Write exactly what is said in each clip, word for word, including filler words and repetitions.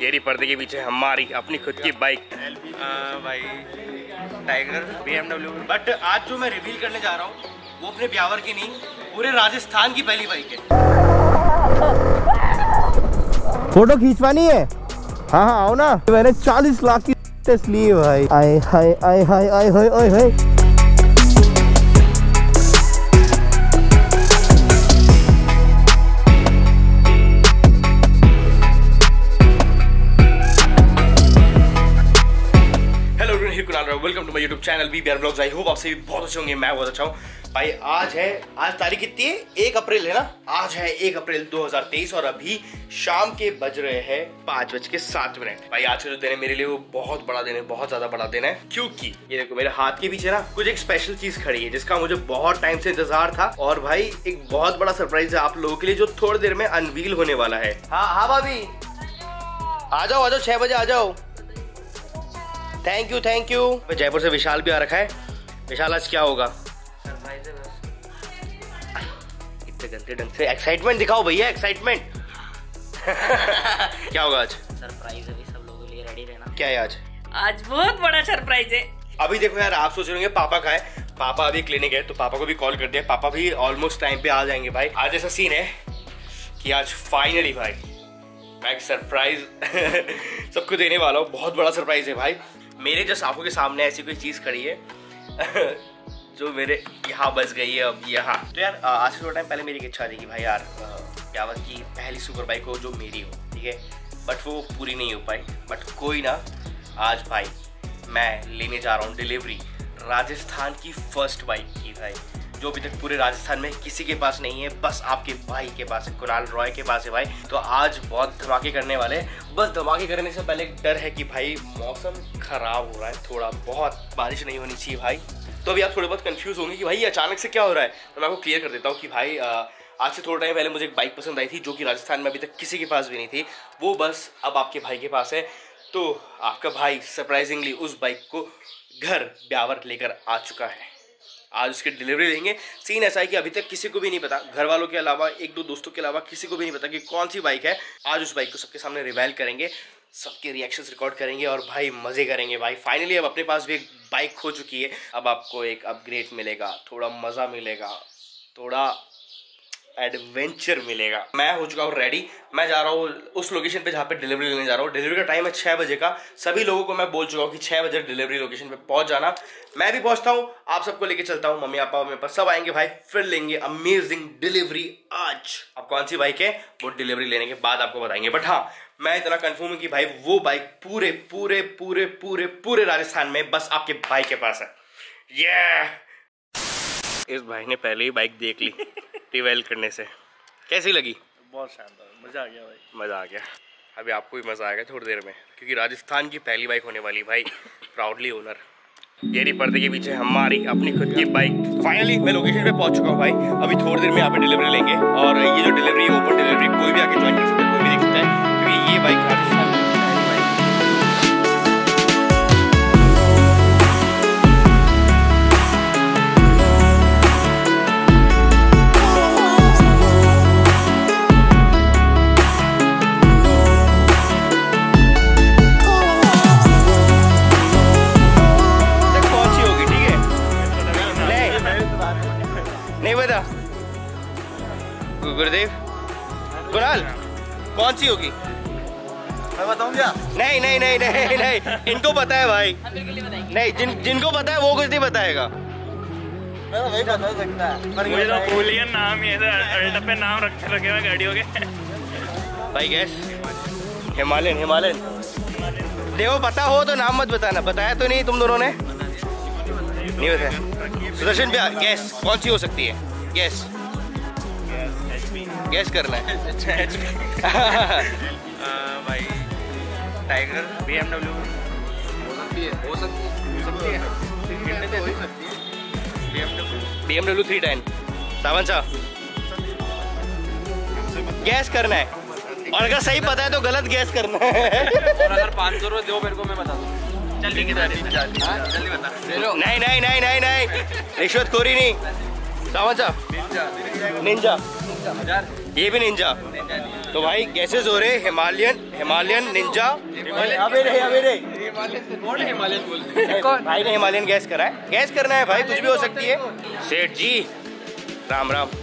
ये रही पर्दे के पीछे हमारी अपनी खुद की बाइक भाई Tiger B M W. But आज जो मैं रिवील करने जा रहा हूँ वो अपने ब्यावर की नहीं, पूरे राजस्थान की पहली बाइक है। फोटो खींचवानी है? हाँ हाँ आओ ना। मैंने चालीस लाख की टेस्ट ली है भाई। आए हाय आए हाय आए हाय आए hi. Welcome to my YouTube channel B B R vlogs. I hope आप सभी बहुत अच्छे होंगे, मैं बहुत अच्छा हूँ भाई। आज है, आज तारीख कितनी है? एक अप्रैल है ना। आज है एक अप्रैल दो हज़ार तेईस और अभी शाम के बज रहे हैं पाँच बज के सात मिनट। भाई आज का जो दिन है मेरे लिए वो बहुत बड़ा दिन है, बहुत ज्यादा बड़ा दिन है, क्योंकि ये देखो मेरे हाथ के पीछे ना कुछ एक स्पेशल चीज खड़ी है जिसका मुझे बहुत टाइम से इंतजार था। और भाई एक बहुत बड़ा सरप्राइज है आप लोगों के लिए जो थोड़ी देर में अनवील होने वाला है। हाँ हाँ भाभी आ जाओ आ जाओ, छह बजे आ जाओ। Thank you thank you. Jaipur से विशाल भी आ रखा है। विशाल आज क्या होगा? सरप्राइज है बस। इतने गंदे ढंग से एक्साइटमेंट दिखाओ भैया, एक्साइटमेंट। क्या होगा आज? सरप्राइज है, सब लोगों के लिए रेडी रहना। क्या है आज? आज बहुत बड़ा सरप्राइज है। अभी देखो यार, आप सोच रहे होंगे पापा का है, पापा अभी क्लिनिक है तो पापा को भी कॉल कर दिया, पापा भी ऑलमोस्ट टाइम पे आ जाएंगे। भाई आज ऐसा सीन है कि आज फाइनली भाई मैं एक सरप्राइज सबको देने वाला हूँ। बहुत बड़ा सरप्राइज है भाई। मेरे जस्ट आंखों के सामने ऐसी कोई चीज खड़ी है जो मेरे यहाँ बस गई है अब यहाँ। तो यार आज से थोड़ा टाइम पहले मेरी एक इच्छा थी कि भाई यार ब्यावर की पहली सुपर बाइक हो जो मेरी हो, ठीक है, बट वो पूरी नहीं हो पाई। बट कोई ना, आज भाई मैं लेने जा रहा हूँ डिलीवरी राजस्थान की फर्स्ट बाइक की भाई, जो अभी तक पूरे राजस्थान में किसी के पास नहीं है, बस आपके भाई के पास है, कुणाल रॉय के पास है भाई। तो आज बहुत धमाके करने वाले हैं। बस धमाके करने से पहले एक डर है कि भाई मौसम खराब हो रहा है थोड़ा बहुत, बारिश नहीं होनी चाहिए भाई। तो अभी आप थोड़े बहुत कंफ्यूज होंगे कि भाई ये अचानक से क्या हो रहा है। तो मैं आपको क्लियर कर देता हूँ कि भाई आज से थोड़ा टाइम पहले मुझे एक बाइक पसंद आई थी जो कि राजस्थान में अभी तक किसी के पास भी नहीं थी, वो बस अब आपके भाई के पास है। तो आपका भाई सरप्राइजिंगली उस बाइक को घर ब्यावर लेकर आ चुका है। आज उसकी डिलीवरी लेंगे। सीन ऐसा है कि अभी तक किसी को भी नहीं पता, घर वालों के अलावा, एक दो दोस्तों के अलावा किसी को भी नहीं पता कि कौन सी बाइक है। आज उस बाइक को सबके सामने रिवील करेंगे, सबके रिएक्शंस रिकॉर्ड करेंगे और भाई मजे करेंगे भाई। फाइनली अब अपने पास भी एक बाइक हो चुकी है। अब आपको एक अपग्रेड मिलेगा, थोड़ा मजा मिलेगा, थोड़ा एडवेंचर मिलेगा। मैं हो चुका हूँ रेडी, मैं जा रहा हूँ उस लोकेशन पे जहाँ पे डिलीवरी लेने जा रहा हूँ। डिलीवरी का टाइम है छः बजे का। सभी लोगों को मैं बोल चुका हूँ कि छः बजे डिलीवरी लोकेशन पे पहुँच जाना। मैं भी पहुँचता हूँ, आप सबको लेके चलता हूँ। मम्मी पापा मेरे पास सब आएंगे भाई, फिर लेंगे अमेजिंग डिलीवरी आज। अब कौन सी बाइक है वो डिलीवरी लेने के बाद आपको बताएंगे। बट हाँ, मैं इतना कंफर्म हूँ कि भाई वो बाइक पूरे पूरे पूरे पूरे पूरे राजस्थान में बस आपके भाई के पास है। ये इस भाई ने पहले ही बाइक देख ली रिवील करने से। कैसी लगी? बहुत शानदार, मजा आ गया भाई, मजा आ गया। अभी आपको भी मजा आएगा थोड़ी देर में, क्योंकि राजस्थान की पहली बाइक होने वाली भाई, प्राउडली ओनर। ये रही पर्दे के पीछे हमारी अपनी खुद की बाइक। फाइनली मैं लोकेशन पे पहुंच चुका हूँ भाई। अभी थोड़ी देर में यहाँ पे डिलीवरी लेंगे और ये जो डिलीवरी है ओपन डिलीवरी, कोई भी आके ज्वाइन कर सकता है, कोई भी देख सकता है, क्योंकि ये बाइक राजस्थान की पहली बाइक है। नहीं बता गुरुदेव, कुणाल कौन सी होगी? मैं बताऊं क्या? नहीं नहीं नहीं नहीं नहीं, इनको पता है भाई। नहीं, जिन जिनको पता है वो कुछ नहीं बताएगा। मैं तो वही बता सकता है, पर मुझे तो बोलिए नाम ये अल्टो पे नाम रखे लगे हुए गाड़ियों के। भाई गैस हिमालयन, हिमालयन देखो, पता हो तो नाम मत बताना। बताया तो नहीं तुम दोनों ने? नहीं बताया। सुदर्शन भैया गैस कौन सी हो सकती है? गैस गैस करना है। भाई टाइगर बी एम डब्ल्यू हो सकती है, हो सकती है, हो सकती है। B M W three ten Sawan साहब गैस करना है, और अगर सही पता है तो गलत गैस करना है। और अगर पाँच सौ रुपये दो मेरे को, मैं बता दूँ। चल ठीक है, जल्दी बता। नहीं नहीं नहीं नहीं नहीं, रिश्वतखोरी नहीं। सावन साहब निंजा, ये भी निंजा। तो भाई गैसेज हो रहे हिमालयन हिमालयन निंजा अबे रे अबे रे कौन है हिमालयन बोल? भाई ने हिमालयन गैस करा है। गैस करना है भाई, कुछ भी हो सकती है। सेठ जी राम राम।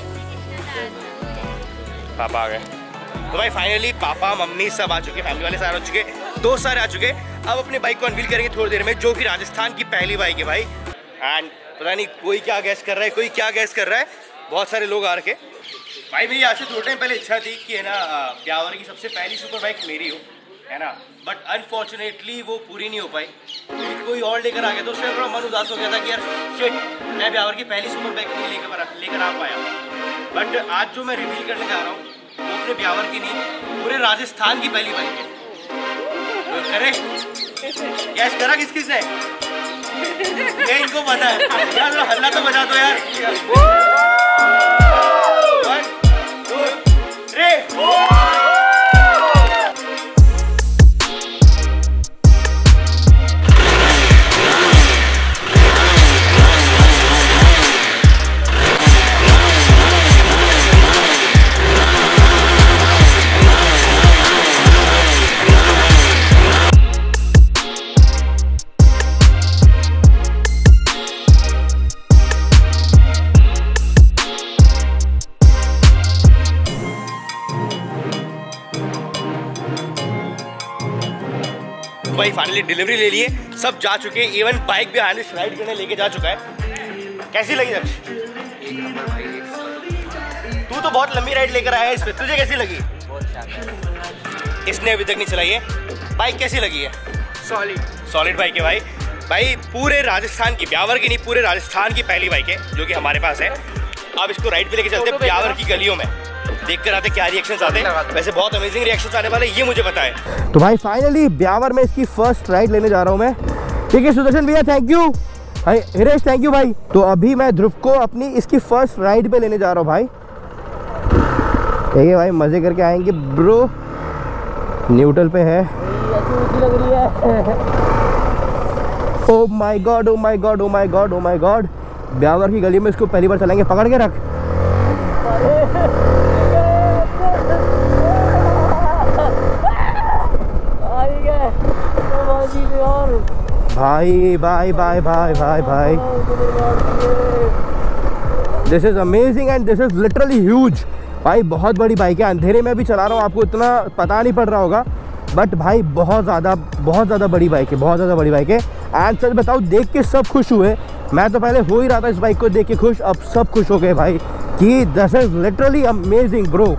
पापा आ गए। तो भाई फाइनली पापा मम्मी सब आ चुके, फैमिली वाले सारे आ चुके, दोस्त सारे आ चुके। अब अपनी बाइक को अनवील करेंगे थोड़ी देर में, जो कि राजस्थान की पहली बाइक है भाई। एंड पता नहीं कोई क्या गैस कर रहा है, कोई क्या गैस कर रहा है, बहुत सारे लोग आ रखे। भाई मेरी आज से थोड़े टाइम पहले इच्छा थी कि है ना ब्यावर की सबसे पहली सुपर बाइक मेरी हो, है ना, बट अनफॉर्चुनेटली वो पूरी नहीं हो पाई। कोई और लेकर आ गया तो उससे थोड़ा मन उदास हो गया था कि यार शिट, मैं ब्यावर की पहली सुपर बाइक नहीं लेकर लेकर आ पाया। बट आज जो मैं रिवील करने जा रहा हूँ वो अपने ब्यावर की नहीं, पूरे राजस्थान की पहली बाइक है। तो करे गैस करा किस किस ने? ये इनको पता है यार, हल्ला तो बजा दो यार। वन टू थ्री भाई फाइनली डिलीवरी ले लिए, सब जा चुके, इवन बाइक भी हानिश राइड करने लेके जा चुका है। कैसी लगी दक्ष? तू तो बहुत लंबी राइड लेकर आया है इस पे, तुझे कैसी लगी? इसने अभी तक नहीं चलाई है। बाइक कैसी लगी है? सॉलिड सॉलिड बाइक है भाई। भाई पूरे राजस्थान की, ब्यावर की नहीं, पूरे राजस्थान की पहली बाइक है जो कि हमारे पास है। अब इसको राइड पे लेके चलते हैं ब्यावर की गलियों में, देख कर आते क्या रिएक्शंस आते हैं। वैसे बहुत अमेजिंग रिएक्शंस आने वाले, ये मुझे पता है। तो भाई फाइनली ब्यावर में इसकी फर्स्ट राइड लेने जा रहा हूँ मैं। ठीक है सुदर्शन भैया, थैंक यू। भाई हिरेश थैंक यू भाई। तो अभी मैं ध्रुव को अपनी इसकी फर्स्ट राइड पे लेने जा रहा हूँ भाई। ठीक है भाई, मजे करके आएंगे ब्रो। न्यूट्रल पे है। लग रही है। Oh my god, oh my god, oh my god, oh my god. Beawar की गली में इसको पहली बार चलाएंगे, पकड़ के रख। भाई भाई भाई भाई भाई भाई, this is amazing and this is literally huge. भाई बहुत बड़ी बाइक है, अंधेरे में भी चला रहा हूँ, आपको इतना पता नहीं पड़ रहा होगा, बट भाई बहुत ज़्यादा बहुत ज़्यादा बड़ी बाइक है, बहुत ज़्यादा बड़ी बाइक है। एंड सच बताऊँ, देख के सब खुश हुए। मैं तो पहले हो ही रहा था इस बाइक को देख के खुश, अब सब खुश हो गए भाई कि this is literally amazing bro.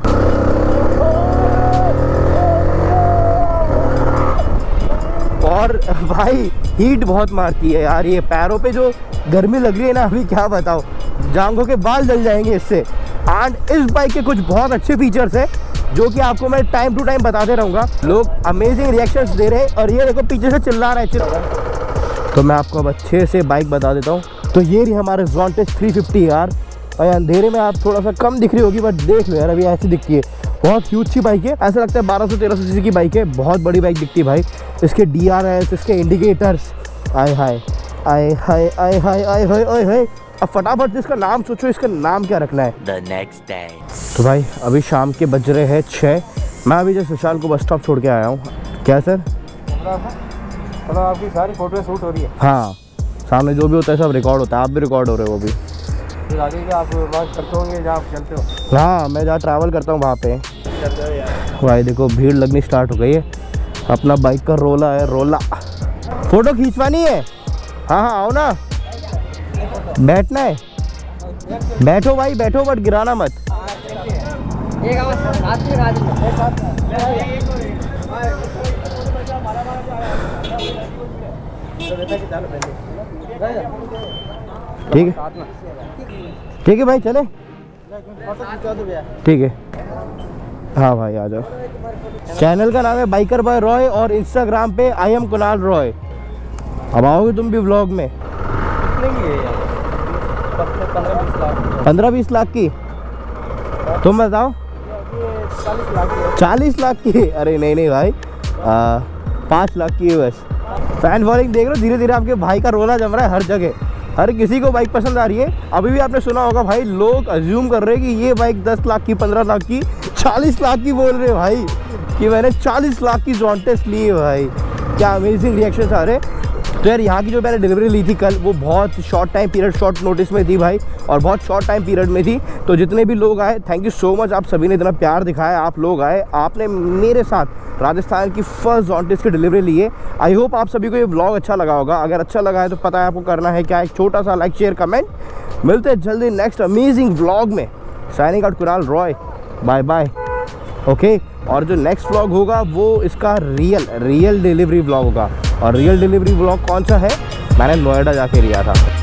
और भाई हीट बहुत मारती है यार, ये पैरों पे जो गर्मी लग रही है ना अभी, क्या बताओ, जांघों के बाल जल जाएंगे इससे। एंड इस बाइक के कुछ बहुत अच्छे फीचर्स हैं जो कि आपको मैं टाइम टू टाइम बताते रहूँगा। लोग अमेजिंग रिएक्शंस दे रहे हैं और ये देखो पीछे से चिल्ला रहा है चिल्ला। तो मैं आपको अब अच्छे से बाइक बता देता हूँ। तो ये रही हमारे ज़ोंटेस थ्री फिफ्टी यार। और अंधेरे में आप थोड़ा सा कम दिख रही होगी, बट देख लो यार अभी ऐसी दिखती है। बहुत ह्यूज सी बाइक है, ऐसा लगता है बारह सौ तेरह सौ सीसी की बाइक है। बहुत बड़ी बाइक दिखती है भाई। इसके डी आर एस, इसके इंडिकेटर्स, आए हाय आए हाय आए हाय आए हाय आए हाय। अब फटाफट इसका नाम सोचो, इसका नाम क्या रखना है। The next day. तो भाई अभी शाम के बज रहे हैं छः। मैं अभी जस्ट विशाल को बस स्टॉप छोड़ के आया हूँ। क्या सर? मतलब आपकी सारी फोटो शूट हो रही है? हाँ, सामने जो भी होता है सब रिकॉर्ड होता है। आप भी रिकॉर्ड हो रहे हो वो भी। फिर आगे क्या आप बात करते होंगे जहाँ आप चलते हो? हाँ, मैं जहाँ ट्रैवल करता हूँ वहाँ पे। भाई देखो भीड़ लगनी स्टार्ट हो गई है। अपना बाइक का रोला है, रोला। फोटो खींचवानी है? हाँ हाँ आओ ना, बैठना है, बैठो भाई बैठो, बट गिराना मत। ठीक है ठीक है भाई, चले ठीक है। हाँ भाई आ जाओ। चैनल का नाम है बाइकर बॉय रॉय और इंस्टाग्राम पे आई एम कुणाल रॉय। अब आओगे तुम भी व्लॉग में? पंद्रह बीस लाख की? तुम बताओ। चालीस लाख की? अरे नहीं नहीं भाई, पाँच लाख की है बस। फैन फॉलोइंग देख लो, धीरे धीरे आपके भाई का रोना जम रहा है हर जगह। हर किसी को बाइक पसंद आ रही है। अभी भी आपने सुना होगा भाई, लोग अज्यूम कर रहे हैं कि ये बाइक दस लाख की, पंद्रह लाख की, चालीस लाख की बोल रहे भाई कि मैंने चालीस लाख की जॉन्टेस ली है भाई। क्या अमेजिंग रिएक्शन था। अरे तो यार यहाँ की जो मैंने डिलीवरी ली थी कल, वो बहुत short time period short notice में थी भाई, और बहुत शॉर्ट टाइम पीरियड में थी। तो जितने भी लोग आए, थैंक यू सो मच, आप सभी ने इतना प्यार दिखाया। आप लोग आए, आपने मेरे साथ राजस्थान की फर्स्ट जॉन्टेस की डिलीवरी ली है। आई होप आप सभी को ये व्लॉग अच्छा लगा होगा। अगर अच्छा लगा है तो पता है आपको करना है क्या, एक छोटा सा लाइक शेयर कमेंट। मिलते हैं जल्दी नेक्स्ट अमेजिंग व्लॉग में। Signing out Kunal Roy, bye bye. Okay, और जो नेक्स्ट व्लॉग होगा वो इसका रियल रियल डिलीवरी व्लॉग होगा। और रियल डिलीवरी व्लॉग कौन सा है, मैंने नोएडा जाके लिया था।